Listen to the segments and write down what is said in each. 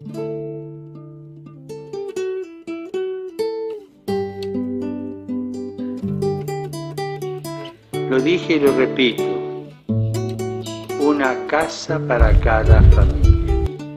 Lo dije y lo repito, una casa para cada familia.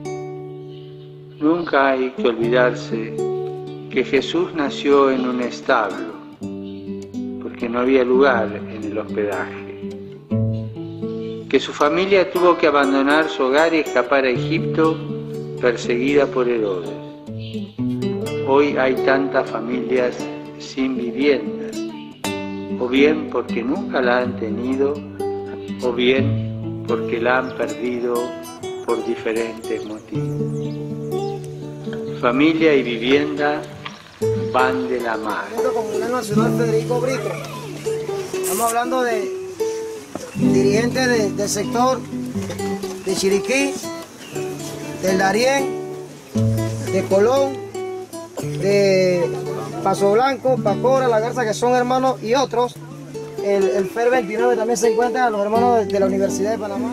Nunca hay que olvidarse que Jesús nació en un establo, porque no había lugar en el hospedaje. Que su familia tuvo que abandonar su hogar y escapar a Egipto, perseguida por Herodes. Hoy hay tantas familias sin viviendas, o bien porque nunca la han tenido, o bien porque la han perdido por diferentes motivos. Familia y vivienda van de la mano. Comunal Nacional Federico Brito. Estamos hablando de dirigentes del sector de Chiriquí, del Darién, de Colón, de Paso Blanco, Pacora, La Garza, que son hermanos, y otros. El FER 29 también se encuentran los hermanos de la Universidad de Panamá.